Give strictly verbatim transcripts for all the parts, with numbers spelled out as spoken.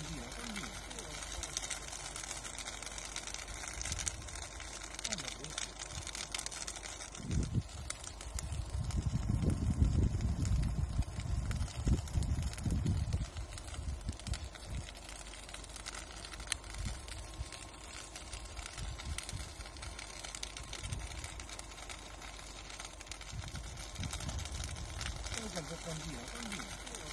Tranquillo, tranquillo.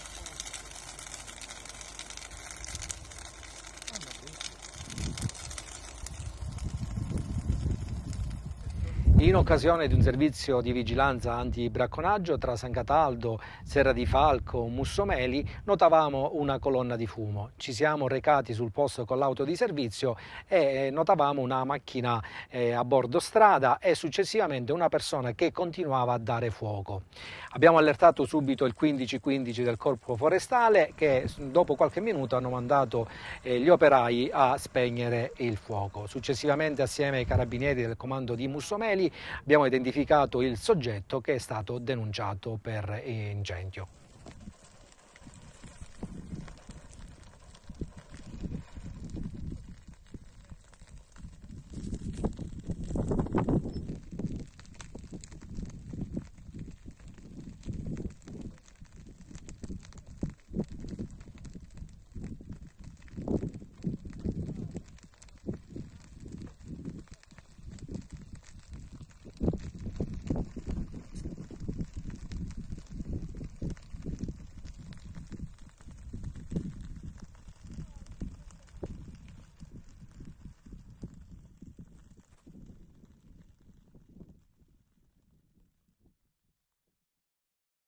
In occasione di un servizio di vigilanza antibracconaggio tra San Cataldo, Serra di Falco, Mussomeli, notavamo una colonna di fumo. Ci siamo recati sul posto con l'auto di servizio e notavamo una macchina eh, a bordo strada e successivamente una persona che continuava a dare fuoco. Abbiamo allertato subito il quindici quindici del Corpo Forestale che dopo qualche minuto hanno mandato eh, gli operai a spegnere il fuoco. Successivamente, assieme ai carabinieri del comando di Mussomeli, abbiamo identificato il soggetto che è stato denunciato per incendio.